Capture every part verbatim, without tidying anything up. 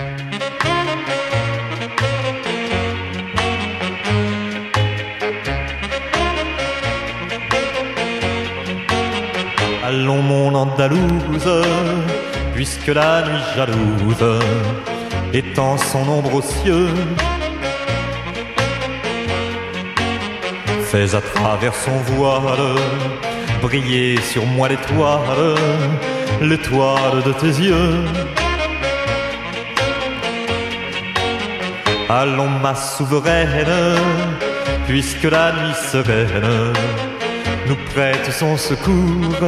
Allons mon Andalouse, puisque la nuit jalouse étend son ombre aux cieux, fais à travers son voile briller sur moi l'étoile, l'étoile de tes yeux. Allons ma souveraine, puisque la nuit sereine nous prête son secours,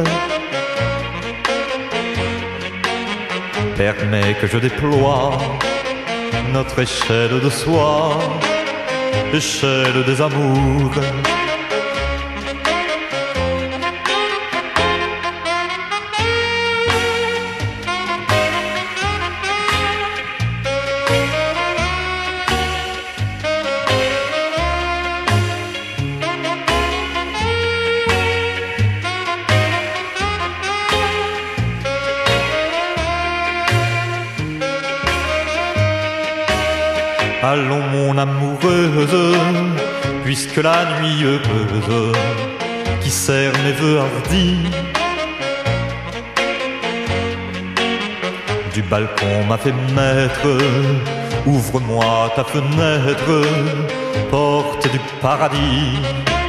permets que je déploie notre échelle de soie, échelle des amours. Allons mon amoureuse, puisque la nuit heureuse qui serre mes vœux hardis du balcon m'a fait maître. Ouvre-moi ta fenêtre, porte du paradis.